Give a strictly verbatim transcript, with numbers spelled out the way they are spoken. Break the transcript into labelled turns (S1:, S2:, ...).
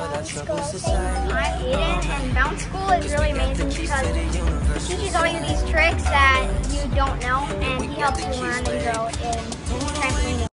S1: I'm Aiden, and bounce school is really amazing because he teaches all you these tricks that you don't know, and he helps you learn and grow in trampoline.